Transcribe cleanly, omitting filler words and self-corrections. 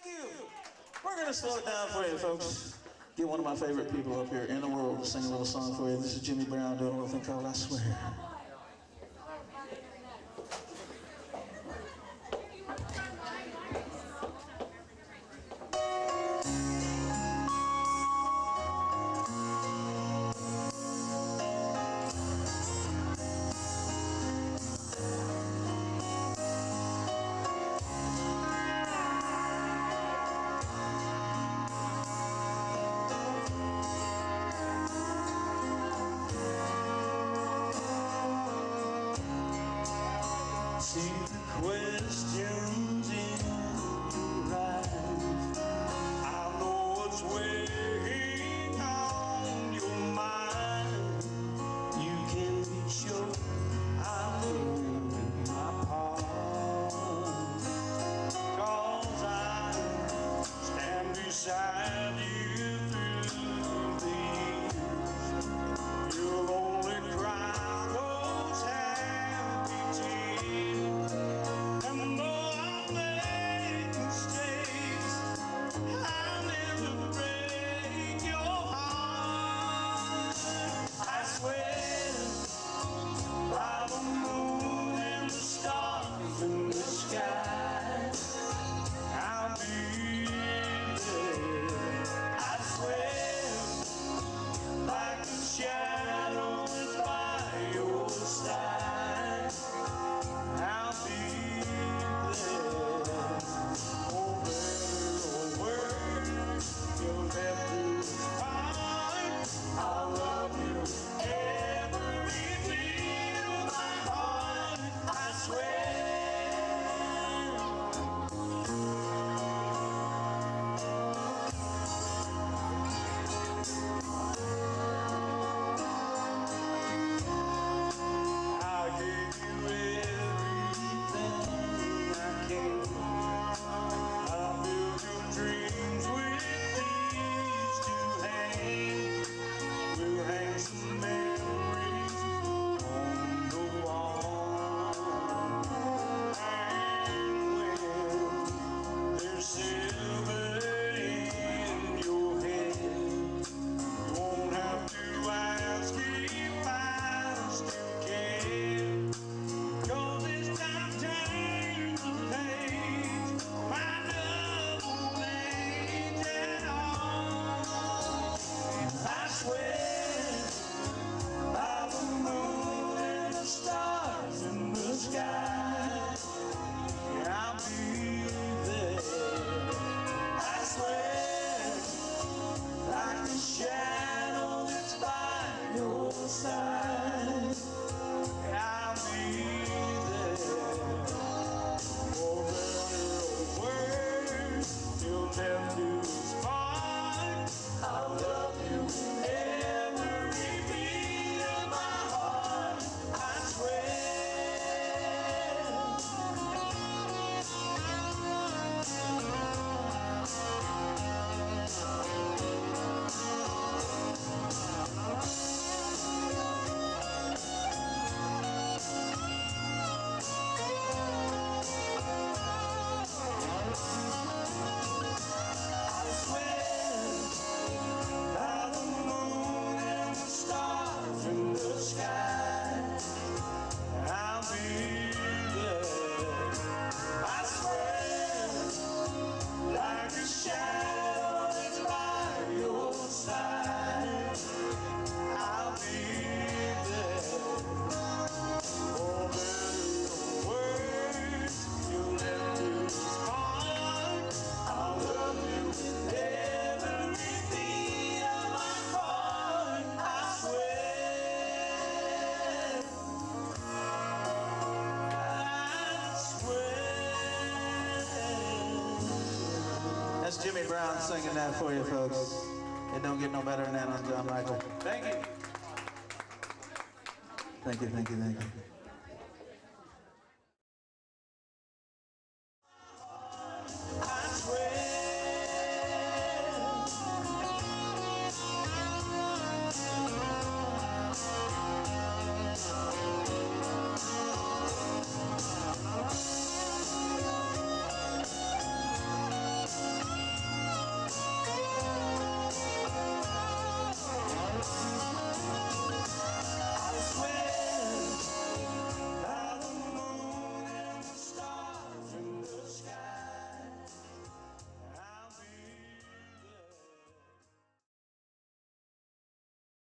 Thank you. We're going to slow it down for you, folks. Get one of my favorite people up here in the world to sing a little song for you. This is Jimmy Brown doing a little thing called I Swear. See the questions in your eyes. I know what's weighing on your mind. You can be sure I'm doing my part, 'cause I stand beside you through the years. You'll only cry those happy tears. And though I make mistakes, I'll never break your heart. I swear by the moon and the stars in the sky, I'll be there. I swear like a shadow is by your side, I'll be there. Oh, word, you'll never find. I'll love you every beat of my heart. I swear. I gave you everything I can. I built your dreams with these two hands. We'll hang some memories on the wall. And when there's silver in your head, you won't have to ask if I still care. 'Cause this time turns the page, my love won't change at all. I swear by the moon and the stars in the sky, I'll be there. I swear like a shadow that's by your side, I'll be there. Oh, there are words you'll never lose part. I'll love you every beat of my heart. I swear. I swear by the moon and the stars in the sky, I'll be there. I swear like a shadow that's by your side, I'll be there. Oh, there are words you'll never lose heart. I'll love you with every beat of my heart. I swear. I swear. That's Jimmy Brown singing that for you, folks. It don't get no better than that on John Michael. Thank you. Thank you, thank you, thank you.